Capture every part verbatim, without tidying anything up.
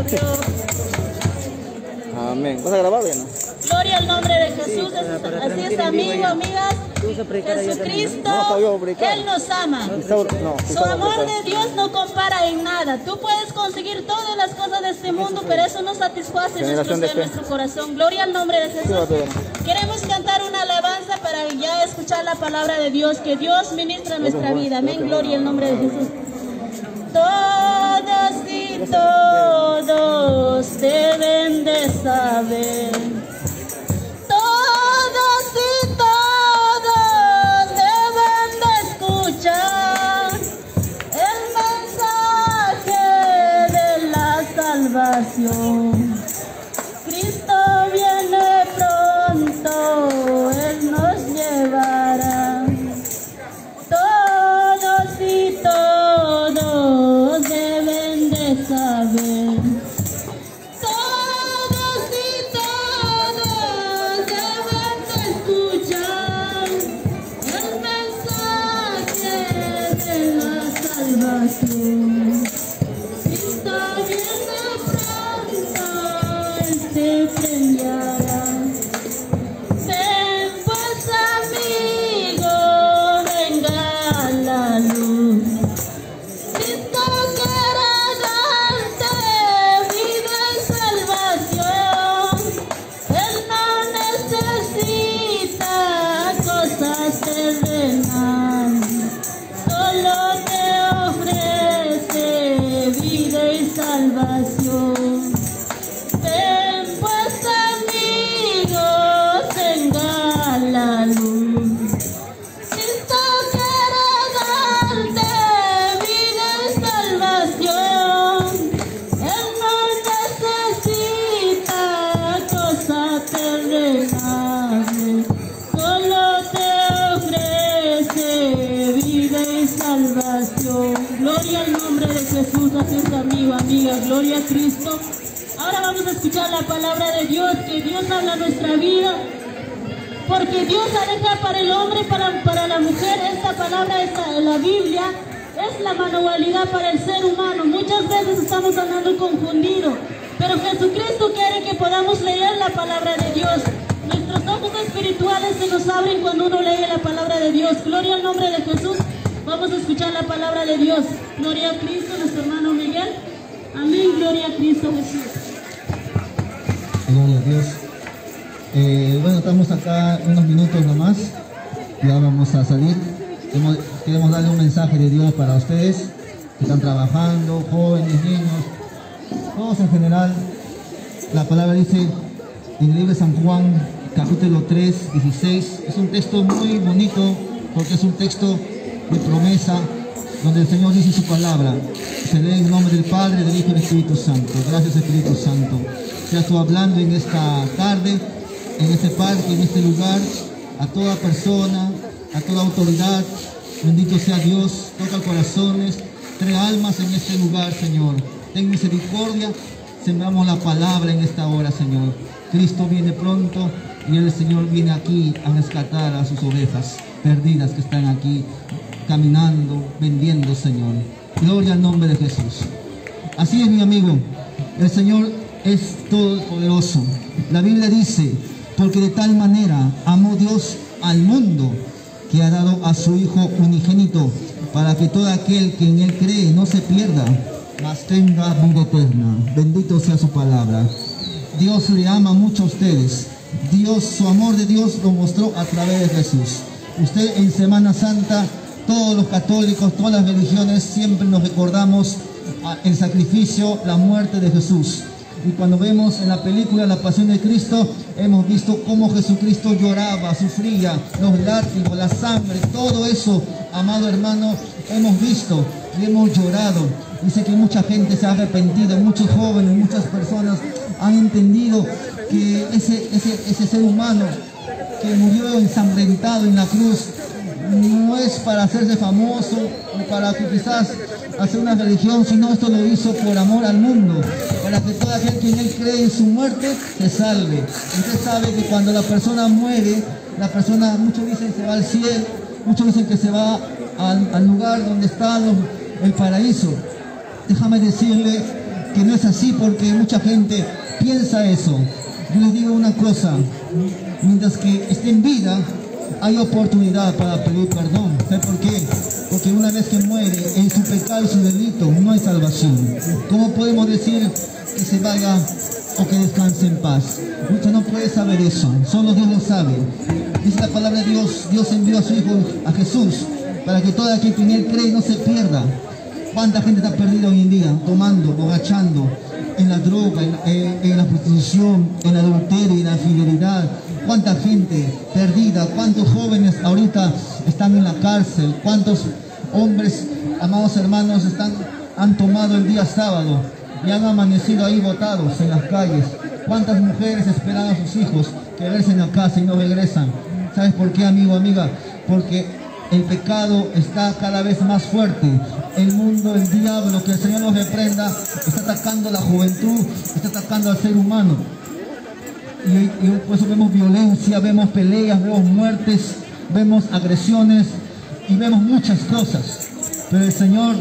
Amén. ¿Vas a grabar o ya no? Gloria al nombre de Jesús. Así es, amigo, amigas. Jesucristo, Él nos ama. Su amor de Dios no compara en nada. Tú puedes conseguir todas las cosas de este mundo, pero eso no satisface nuestro ser, nuestro corazón. Gloria al nombre de Jesús. Queremos cantar una alabanza para ya escuchar la palabra de Dios, que Dios ministra nuestra vida. Amén. Gloria al nombre de Jesús. Todos y todos deben de saber. Todos y todos deben de escuchar el mensaje de la salvación. Cristo viene pronto, Él nos llevará. Todos y todos deben de saber. Todos y todos deben de escuchar el mensaje de la salvación. Cristo viene pronto, Él te premiará. Ven pues, amigo, venga la luz. Cristo quiere darte vida y salvación. Él no necesita cosas terrenales, solo te ofrece vida y salvación. Ven pues, amigos, venga la luz. Cristo quiere darte vida y salvación. Él no necesita cosas terrenales, solo te ofrece vida y salvación. Gloria al nombre de Jesús. Así es, amigo, amiga. Gloria a Cristo. Ahora vamos a escuchar la palabra de Dios, que Dios habla a nuestra vida. Porque Dios ha dejado para el hombre y para, para la mujer esta palabra, esta, la Biblia, es la manualidad para el ser humano. Muchas veces estamos andando confundidos, pero Jesucristo quiere que podamos leer la palabra de Dios. Nuestros ojos espirituales se nos abren cuando uno lee la palabra de Dios. Gloria al nombre de Jesús. Vamos a escuchar la palabra de Dios. Gloria a Cristo, nuestro hermano Miguel. Amén. Gloria a Cristo Jesús. Gloria a Dios. Eh, bueno, estamos acá unos minutos nomás, ya vamos a salir. Queremos, queremos darle un mensaje de Dios para ustedes que están trabajando, jóvenes, niños, todos en general. La palabra dice en el libro de San Juan, capítulo tres, dieciséis, es un texto muy bonito porque es un texto de promesa, donde el Señor dice su palabra. Se lee en nombre del Padre, del Hijo y del Espíritu Santo. Gracias, Espíritu Santo. Seas tú hablando en esta tarde, en este parque, en este lugar, a toda persona, a toda autoridad. Bendito sea Dios. Toca corazones, trae almas en este lugar, Señor. Ten misericordia. Sembramos la palabra en esta hora, Señor. Cristo viene pronto y el Señor viene aquí a rescatar a sus ovejas perdidas que están aquí caminando, vendiendo, Señor. Gloria al nombre de Jesús. Así es, mi amigo. El Señor es todopoderoso. La Biblia dice: porque de tal manera amó Dios al mundo, que ha dado a su Hijo unigénito, para que todo aquel que en Él cree no se pierda, mas tenga vida eterna. Bendito sea su palabra. Dios le ama mucho a ustedes. Dios, su amor de Dios lo mostró a través de Jesús. Usted en Semana Santa, todos los católicos, todas las religiones, siempre nos recordamos el sacrificio, la muerte de Jesús. Y cuando vemos en la película La Pasión de Cristo, hemos visto cómo Jesucristo lloraba, sufría, los látigos, la sangre, todo eso, amado hermano, hemos visto y hemos llorado. Dice que mucha gente se ha arrepentido, muchos jóvenes, muchas personas han entendido que ese, ese, ese ser humano que murió ensangrentado en la cruz no es para hacerse famoso o para que quizás hacer una religión, sino esto lo hizo por amor al mundo, para que todo aquel que en él cree en su muerte se salve. Usted sabe que cuando la persona muere, la persona, muchos dicen se va al cielo, muchos dicen que se va al, al lugar donde está los, el paraíso. Déjame decirle que no es así, porque mucha gente piensa eso. Yo les digo una cosa, mientras que esté en vida, hay oportunidad para pedir perdón. ¿Sabe por qué? Porque una vez que muere en su pecado y su delito, no hay salvación. ¿Cómo podemos decir que se vaya o que descanse en paz? Usted no puede saber eso, solo Dios lo sabe. Dice la palabra de Dios, Dios envió a su Hijo, a Jesús, para que todo aquel que en Él cree no se pierda. ¿Cuánta gente está perdida hoy en día? Tomando, borrachando, en la droga, en, en, en la prostitución, en el adulterio, en la infidelidad. ¿Cuánta gente perdida? ¿Cuántos jóvenes ahorita están en la cárcel? ¿Cuántos hombres, amados hermanos, están, han tomado el día sábado y han amanecido ahí botados en las calles? ¿Cuántas mujeres esperan a sus hijos que regresen a casa y no regresan? ¿Sabes por qué, amigo, amiga? Porque el pecado está cada vez más fuerte. El mundo, el diablo, que el Señor nos reprenda, está atacando a la juventud, está atacando al ser humano. Y, y por eso vemos violencia, vemos peleas, vemos muertes, vemos agresiones y vemos muchas cosas. Pero el Señor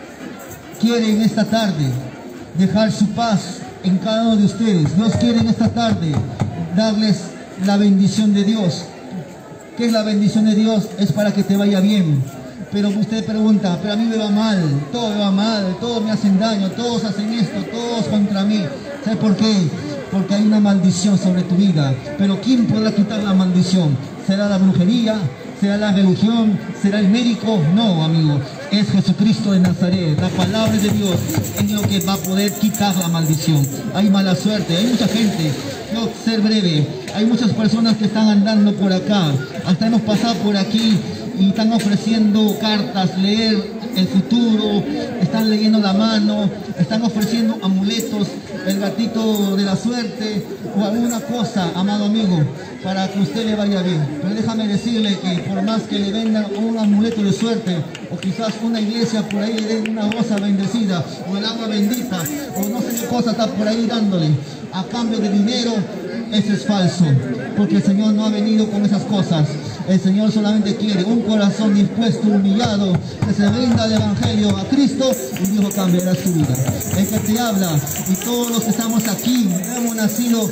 quiere en esta tarde dejar su paz en cada uno de ustedes. Dios quiere en esta tarde darles la bendición de Dios. ¿Qué es la bendición de Dios? Es para que te vaya bien. Pero usted pregunta, pero a mí me va mal, todo me va mal, todos me hacen daño, todos hacen esto, todos contra mí. ¿Sabe por qué? Porque hay una maldición sobre tu vida. Pero ¿quién podrá quitar la maldición? ¿Será la brujería? ¿Será la religión? ¿Será el médico? No, amigo. Es Jesucristo de Nazaret, la palabra de Dios, es lo que va a poder quitar la maldición. Hay mala suerte, hay mucha gente. No, ser breve, hay muchas personas que están andando por acá. Hasta hemos pasado por aquí y están ofreciendo cartas, leer el futuro, están leyendo la mano, están ofreciendo amuletos, el gatito de la suerte o alguna cosa, amado amigo, para que usted le vaya bien. Pero déjame decirle que por más que le vendan un amuleto de suerte, o quizás una iglesia por ahí le den una rosa bendecida, o el agua bendita, o no sé qué cosa está por ahí dándole, a cambio de dinero, eso es falso, porque el Señor no ha venido con esas cosas. El Señor solamente quiere un corazón dispuesto, humillado, que se rinda al Evangelio a Cristo, y Dios cambiará su vida. El que te habla y todos los que estamos aquí hemos nacido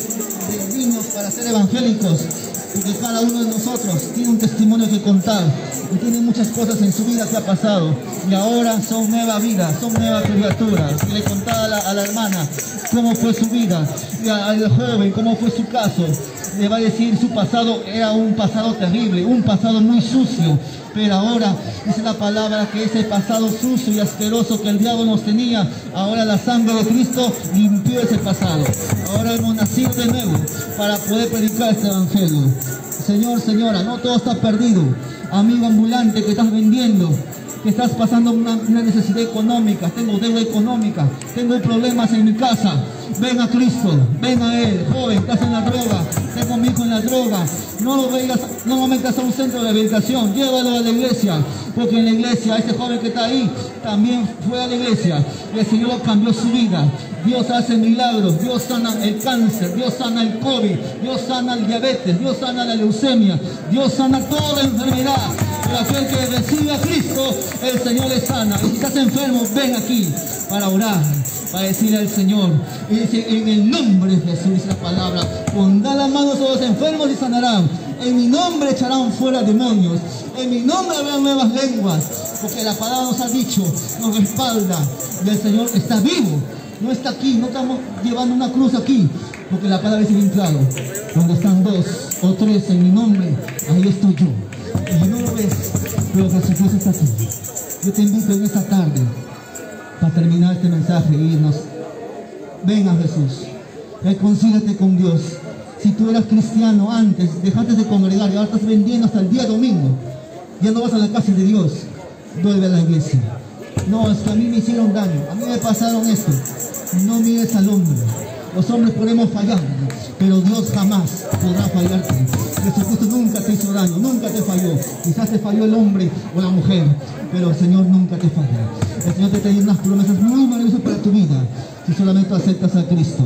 de niños para ser evangélicos, porque cada uno de nosotros tiene un testimonio que contar y tiene muchas cosas en su vida que ha pasado y ahora son nueva vida, son nueva criatura. Y le contaba a la, a la hermana cómo fue su vida, y al joven cómo fue su caso. Le va a decir su pasado era un pasado terrible, un pasado muy sucio, pero ahora dice la palabra que ese pasado sucio y asqueroso que el diablo nos tenía, ahora la sangre de Cristo limpió ese pasado. Ahora hemos nacido de nuevo para poder predicar este evangelio. Señor, señora, no todo está perdido. Amigo ambulante que estás vendiendo, que estás pasando una, una necesidad económica, tengo deuda económica, tengo problemas en mi casa, ven a Cristo, ven a Él. Joven, estás en la droga, tengo a mi hijo en la droga, no lo veas, no lo metas a un centro de rehabilitación, llévalo a la iglesia, porque en la iglesia, ese joven que está ahí, también fue a la iglesia, y el Señor cambió su vida. Dios hace milagros, Dios sana el cáncer, Dios sana el COVID, Dios sana el diabetes, Dios sana la leucemia, Dios sana toda enfermedad. Pero aquel que recibe a Cristo, el Señor le sana. Y si estás enfermo, ven aquí para orar, para decirle al Señor. Y dice, en el nombre de Jesús, dice la palabra, pondrán las manos a los enfermos y sanarán. En mi nombre echarán fuera demonios. En mi nombre habrá nuevas lenguas. Porque la palabra nos ha dicho, nos respalda. Y el Señor está vivo. No está aquí, no estamos llevando una cruz aquí. Porque la palabra dice bien claro. Donde están dos o tres en mi nombre, ahí estoy yo. Y no lo ves, pero Jesús está aquí. Yo te invito en esta tarde, para terminar este mensaje e irnos. Ven a Jesús, reconcíliate con Dios. Si tú eras cristiano antes, dejaste de congregar y ahora estás vendiendo hasta el día domingo, ya no vas a la casa de Dios, vuelve a la iglesia. No, es que a mí me hicieron daño, a mí me pasaron esto. No mires al hombre. Los hombres podemos fallar, pero Dios jamás podrá fallarte. Jesucristo nunca te hizo daño, nunca te falló. Quizás te falló el hombre o la mujer, pero el Señor nunca te falla. El Señor te tiene unas promesas muy maravillosas para tu vida, si solamente aceptas a Cristo.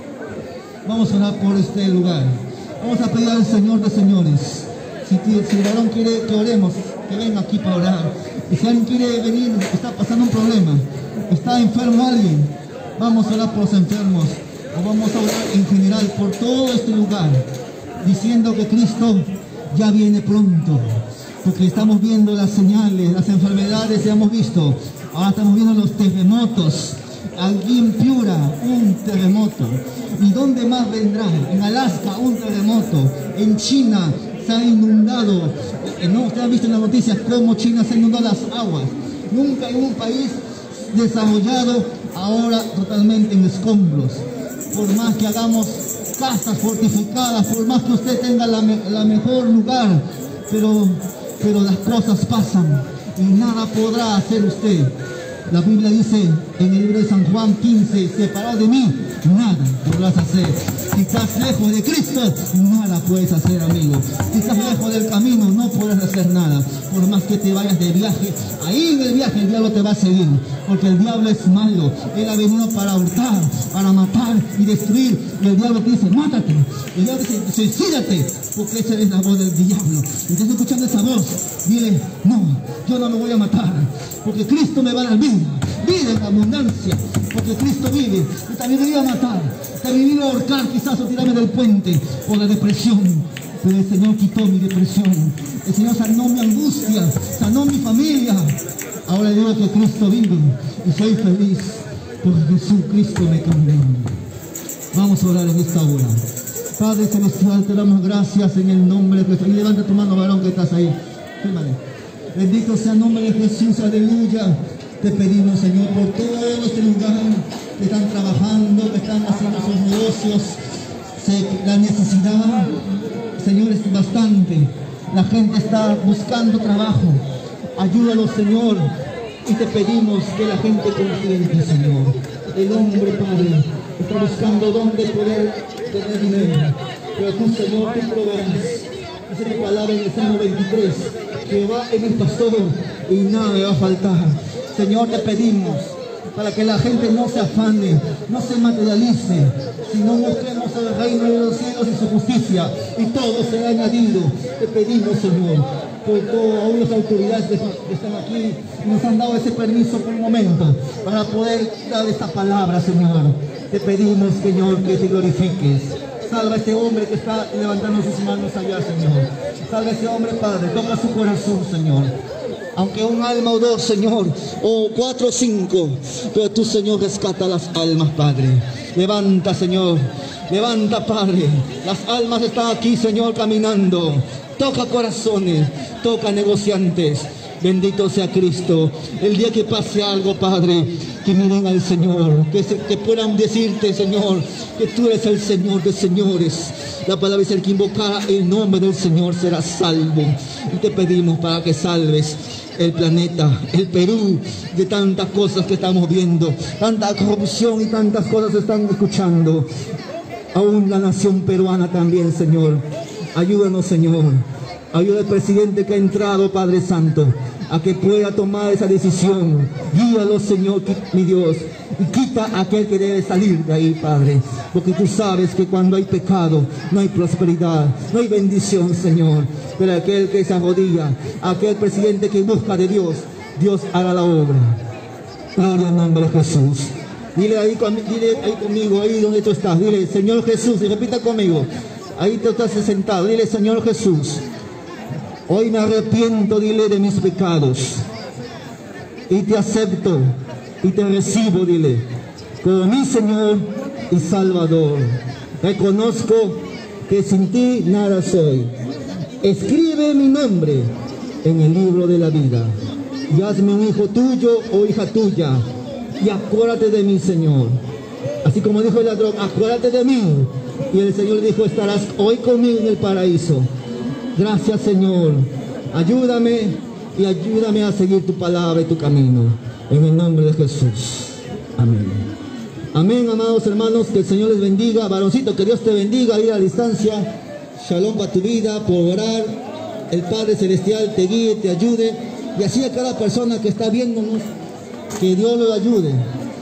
Vamos a orar por este lugar. Vamos a pedir al Señor de señores. Si, si el varón quiere que oremos, que venga aquí para orar. Y si alguien quiere venir, está pasando un problema, está enfermo alguien, vamos a orar por los enfermos, o vamos a orar en general por todo este lugar, diciendo que Cristo ya viene pronto, porque estamos viendo las señales, las enfermedades ya hemos visto, ahora estamos viendo los terremotos. Aquí en Piura, un terremoto. ¿Y dónde más vendrá? En Alaska, un terremoto. En China se ha inundado. ¿No? Ustedes han visto en las noticias cómo China se ha inundado las aguas. Nunca en un país desarrollado, ahora totalmente en escombros. Por más que hagamos casas fortificadas, por más que usted tenga la, me la mejor lugar, pero, pero las cosas pasan y nada podrá hacer usted. La Biblia dice en el libro de San Juan quince, separado de mí, nada podrás hacer. Si estás lejos de Cristo, nada puedes hacer, amigo. Si estás lejos del camino, no podrás hacer nada. Por más que te vayas de viaje, ahí en el viaje el diablo te va a seguir. Porque el diablo es malo. Él ha venido para hurtar, para matar y destruir. Y el diablo te dice, mátate. El diablo te dice, suicídate. Porque esa es la voz del diablo. Y estás escuchando esa voz. Dile, no, yo no me voy a matar. Porque Cristo me va a dar vida. Vida en abundancia. Porque Cristo vive. Y también me iba a matar. También me iba a ahorcar quizás o tirarme del puente por la depresión. Pero el Señor quitó mi depresión. El Señor sanó mi angustia. Sanó mi familia. Ahora digo que Cristo vive. Y soy feliz. Porque Jesucristo me cambió. Vamos a orar en esta hora. Padre Celestial, te damos gracias en el nombre de Jesús. Y levanta tu mano, varón, que estás ahí. Fíjate. Bendito sea el nombre de Jesús, aleluya. Te pedimos, Señor, por todo este lugar que están trabajando, que están haciendo sus negocios. Sé que la necesidad, Señor, es bastante. La gente está buscando trabajo. Ayúdalos, Señor. Y te pedimos que la gente confíe en ti, Señor. El hombre, Padre, está buscando dónde poder tener dinero. Pero tú, Señor, tú proveerás. Dice tu palabra en el Salmo veintitrés. Jehová es mi pastor y nada me va a faltar. Señor, te pedimos para que la gente no se afane, no se materialice, sino busquemos el reino de los cielos y su justicia, y todo será añadido. Te pedimos, Señor, por todas aún las autoridades que están aquí y nos han dado ese permiso por un momento para poder dar esta palabra, Señor. Te pedimos, Señor, que te glorifiques. Salva a este hombre que está levantando sus manos allá, Señor. Salva a ese hombre, Padre. Toca su corazón, Señor. Aunque un alma o dos, Señor, o cuatro o cinco, pero tú, Señor, rescata las almas, Padre. Levanta, Señor. Levanta, Padre. Las almas están aquí, Señor, caminando. Toca corazones. Toca negociantes. Bendito sea Cristo. El día que pase algo, Padre, que miren al Señor, que, se, que puedan decirte, Señor, que tú eres el Señor de señores. La palabra dice: el que invocara el nombre del Señor será salvo. Y te pedimos para que salves el planeta, el Perú, de tantas cosas que estamos viendo, tanta corrupción y tantas cosas se están escuchando. Aún la nación peruana también, Señor. Ayúdanos, Señor. Ayuda al presidente que ha entrado, Padre Santo, a que pueda tomar esa decisión. Guíalo, Señor, mi Dios, y quita a aquel que debe salir de ahí, Padre, porque tú sabes que cuando hay pecado no hay prosperidad, no hay bendición, Señor. Pero aquel que se arrodilla, aquel presidente que busca de Dios, Dios hará la obra. Gloria al nombre de Jesús. Dile ahí, dile ahí conmigo, ahí donde tú estás, dile: Señor Jesús, y repita conmigo, ahí tú estás sentado, dile: Señor Jesús, hoy me arrepiento, dile, de mis pecados, y te acepto y te recibo, dile, como mi Señor y Salvador. Reconozco que sin ti nada soy. Escribe mi nombre en el libro de la vida y hazme un hijo tuyo o hija tuya, y acuérdate de mí, Señor. Así como dijo el ladrón: acuérdate de mí. Y el Señor dijo: estarás hoy conmigo en el paraíso. Gracias, Señor. Ayúdame y ayúdame a seguir tu palabra y tu camino. En el nombre de Jesús. Amén. Amén, amados hermanos. Que el Señor les bendiga. Varoncito, que Dios te bendiga. Ir a la distancia. Shalom para tu vida, por orar. El Padre Celestial te guíe, te ayude. Y así a cada persona que está viéndonos, que Dios lo ayude.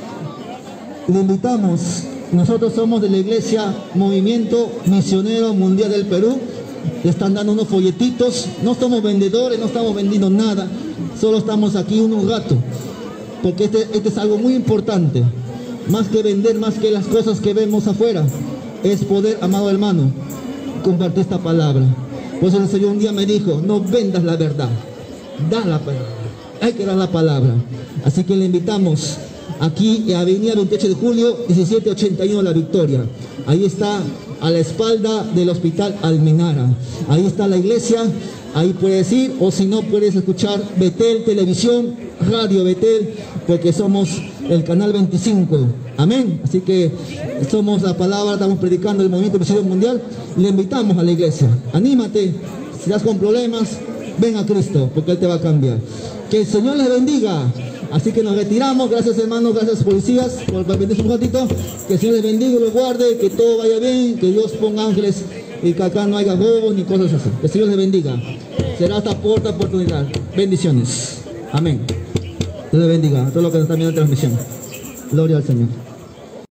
Le invitamos. Nosotros somos de la Iglesia Movimiento Misionero Mundial del Perú. Le están dando unos folletitos. No somos vendedores, no estamos vendiendo nada. Solo estamos aquí unos ratos. Porque este, este es algo muy importante. más que vender, más que las cosas que vemos afuera, es poder, amado hermano, compartir esta palabra. Por eso el Señor un día me dijo, no vendas la verdad, da la palabra, hay que dar la palabra. Así que le invitamos aquí en Avenida veintiocho de julio, diecisiete ochenta y uno La Victoria. Ahí está, a la espalda del Hospital Almenara. Ahí está la iglesia, ahí puedes ir, o si no puedes escuchar Betel Televisión, Radio Betel, porque somos el canal veinticinco. Amén. Así que somos la palabra, estamos predicando el movimiento misionero mundial. Le invitamos a la iglesia. Anímate, si estás con problemas, ven a Cristo, porque Él te va a cambiar. Que el Señor les bendiga. Así que nos retiramos. Gracias, hermanos, gracias, policías, por permitirse un ratito. Que el Señor les bendiga y los guarde, que todo vaya bien, que Dios ponga ángeles y que acá no haya robos ni cosas así. Que el Señor les bendiga. Será hasta por otra oportunidad. Bendiciones. Amén. Dios les bendiga a todos los que están viendo la transmisión. Gloria al Señor.